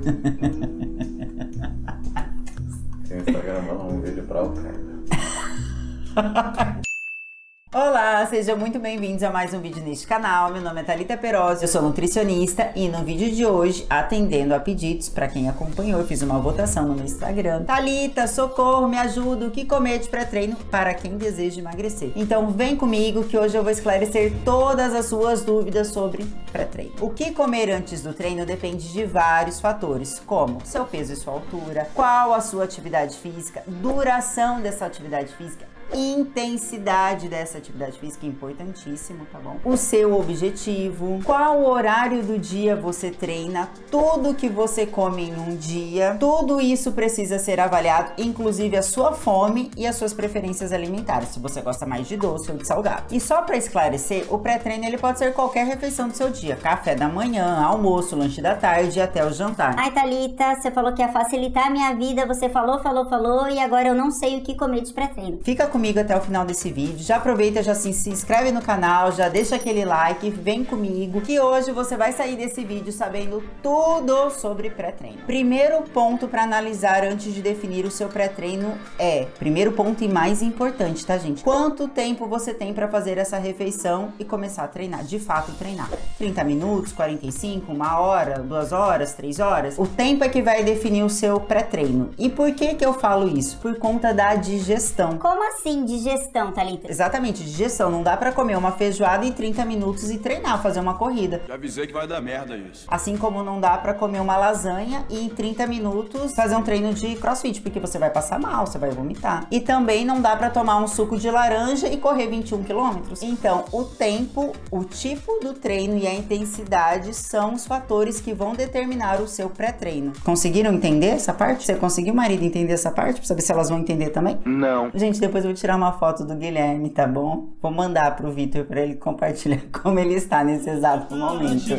Você está gravando um vídeo pra o cara. Olá, sejam muito bem-vindos a mais um vídeo neste canal. Meu nome é Thalita Perosi, eu sou nutricionista e no vídeo de hoje, atendendo a pedidos, para quem acompanhou, eu fiz uma votação no meu Instagram. Thalita, socorro, me ajuda, o que comer de pré-treino para quem deseja emagrecer? Então vem comigo que hoje eu vou esclarecer todas as suas dúvidas sobre pré-treino. O que comer antes do treino depende de vários fatores, como seu peso e sua altura, qual a sua atividade física, duração dessa atividade física, intensidade dessa atividade física, importantíssimo, tá bom? O seu objetivo, qual horário do dia você treina, tudo que você come em um dia, tudo isso precisa ser avaliado, inclusive a sua fome e as suas preferências alimentares, se você gosta mais de doce ou de salgado. E só para esclarecer, o pré-treino ele pode ser qualquer refeição do seu dia, café da manhã, almoço, lanche da tarde e até o jantar. Ai, Thalita, você falou que ia facilitar a minha vida, você falou e agora eu não sei o que comer de pré-treino. Fica comigo até o final desse vídeo, já aproveita, já se inscreve no canal, já deixa aquele like, vem comigo, que hoje você vai sair desse vídeo sabendo tudo sobre pré-treino. Primeiro ponto para analisar antes de definir o seu pré-treino primeiro ponto e mais importante, tá, gente? Quanto tempo você tem para fazer essa refeição e começar a treinar, de fato treinar? 30 minutos, 45, 1 hora, 2 horas, 3 horas? O tempo é que vai definir o seu pré-treino. E por que que eu falo isso? Por conta da digestão. Como assim digestão, Thalita? Exatamente, digestão. Não dá pra comer uma feijoada em 30 minutos e treinar, fazer uma corrida. Já avisei que vai dar merda isso. Assim como não dá pra comer uma lasanha e em 30 minutos fazer um treino de crossfit, porque você vai passar mal, você vai vomitar. E também não dá pra tomar um suco de laranja e correr 21 quilômetros. Então, o tempo, o tipo do treino e a intensidade são os fatores que vão determinar o seu pré-treino. Conseguiram entender essa parte? Você conseguiu, marido, entender essa parte? Pra saber se elas vão entender também? Não. Gente, depois eu vou tirar uma foto do Guilherme, tá bom? Vou mandar pro Vitor pra ele compartilhar como ele está nesse exato momento.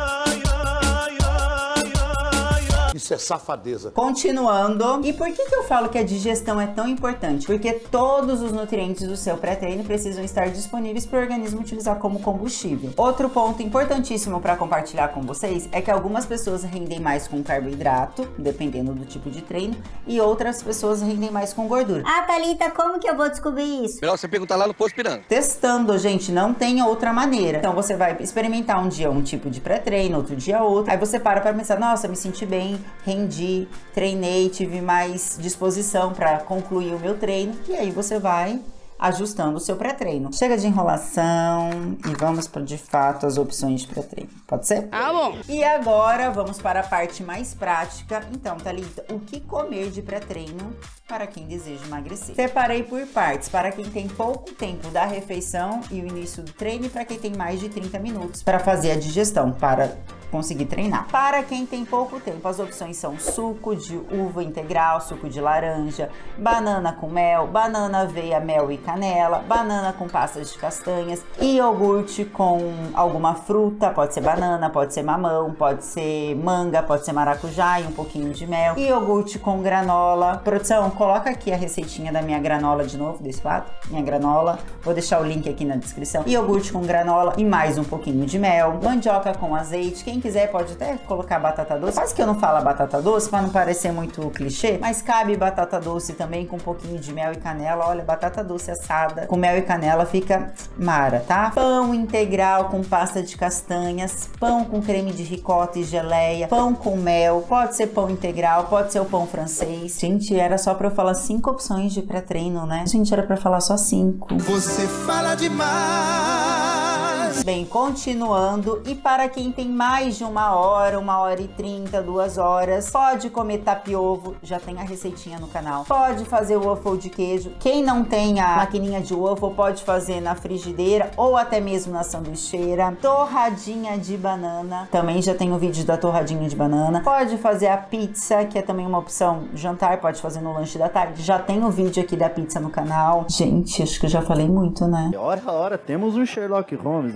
Isso é safadeza. Continuando. E por que eu falo que a digestão é tão importante? Porque todos os nutrientes do seu pré-treino precisam estar disponíveis para o organismo utilizar como combustível. Outro ponto importantíssimo para compartilhar com vocês é que algumas pessoas rendem mais com carboidrato, dependendo do tipo de treino, e outras pessoas rendem mais com gordura. Ah, Thalita, como que eu vou descobrir isso? Melhor você perguntar lá no Posto Piranga. Testando, gente, não tem outra maneira. Então você vai experimentar um dia um tipo de pré-treino, outro dia outro. Aí você para pensar, nossa, me senti bem, rendi, treinei, tive mais disposição para concluir o meu treino. E aí você vai ajustando o seu pré-treino. Chega de enrolação e vamos para, de fato, as opções de pré-treino. Pode ser? Ah, bom. E agora vamos para a parte mais prática. Então, Thalita, o que comer de pré-treino para quem deseja emagrecer? Separei por partes, para quem tem pouco tempo da refeição e o início do treino e para quem tem mais de 30 minutos para fazer a digestão, para conseguir treinar. Para quem tem pouco tempo, as opções são suco de uva integral, suco de laranja, banana com mel, banana, aveia, mel e canela, banana com pastas de castanhas, iogurte com alguma fruta, pode ser banana, pode ser mamão, pode ser manga, pode ser maracujá e um pouquinho de mel, iogurte com granola. Produção, coloca aqui a receitinha da minha granola de novo, desse lado, minha granola, vou deixar o link aqui na descrição. Iogurte com granola e mais um pouquinho de mel, mandioca com azeite, quem quiser pode até colocar batata doce, quase que eu não falo batata doce para não parecer muito clichê, mas cabe batata doce também com um pouquinho de mel e canela. Olha, batata doce assada com mel e canela fica mara, tá? Pão integral com pasta de castanhas, pão com creme de ricota e geleia, pão com mel, pode ser pão integral, pode ser o pão francês. Gente, era só pra eu falar 5 opções de pré-treino, né? Gente, era pra falar só 5. Você fala demais. Bem, continuando, e para quem tem mais de 1 hora, 1h30, 2 horas, pode comer tapiovo, já tem a receitinha no canal. Pode fazer o waffle de queijo. Quem não tem a maquininha de waffle pode fazer na frigideira ou até mesmo na sanduicheira. Torradinha de banana, também já tem o vídeo da torradinha de banana. Pode fazer a pizza, que é também uma opção jantar, pode fazer no lanche da tarde. Já tem o vídeo aqui da pizza no canal. Gente, acho que eu já falei muito, né? Ora, temos um Sherlock Holmes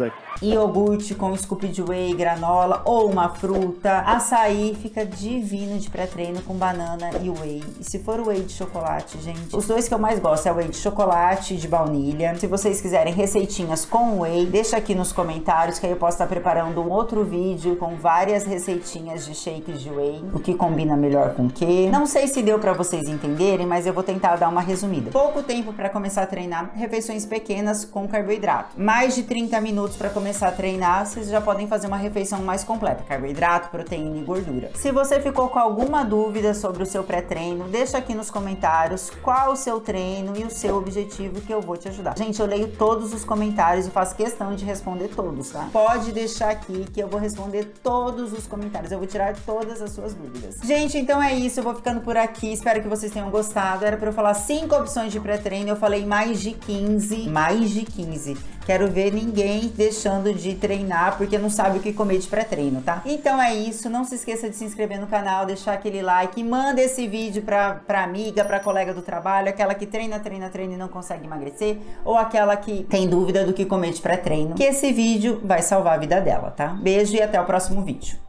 merda. Iogurte com scoop de whey, granola ou uma fruta. Açaí fica divino de pré-treino com banana e whey. E se for whey de chocolate, gente, os dois que eu mais gosto é whey de chocolate e de baunilha. Se vocês quiserem receitinhas com whey, deixa aqui nos comentários que aí eu posso estar preparando um outro vídeo com várias receitinhas de shakes de whey, o que combina melhor com o que. Não sei se deu pra vocês entenderem, mas eu vou tentar dar uma resumida. Pouco tempo pra começar a treinar, refeições pequenas com carboidrato. Mais de 30 minutos pra começar a treinar, vocês já podem fazer uma refeição mais completa, carboidrato, proteína e gordura. Se você ficou com alguma dúvida sobre o seu pré-treino, deixa aqui nos comentários qual o seu treino e o seu objetivo que eu vou te ajudar. Gente, eu leio todos os comentários e faço questão de responder todos, tá? Pode deixar aqui que eu vou responder todos os comentários, eu vou tirar todas as suas dúvidas. Gente, então é isso, eu vou ficando por aqui, espero que vocês tenham gostado. Era pra eu falar 5 opções de pré-treino, eu falei mais de 15. Quero ver ninguém deixando de treinar porque não sabe o que comer de pré-treino, tá? Então é isso, não se esqueça de se inscrever no canal, deixar aquele like, manda esse vídeo pra amiga, pra colega do trabalho, aquela que treina e não consegue emagrecer, ou aquela que tem dúvida do que comer de pré-treino, que esse vídeo vai salvar a vida dela, tá? Beijo e até o próximo vídeo.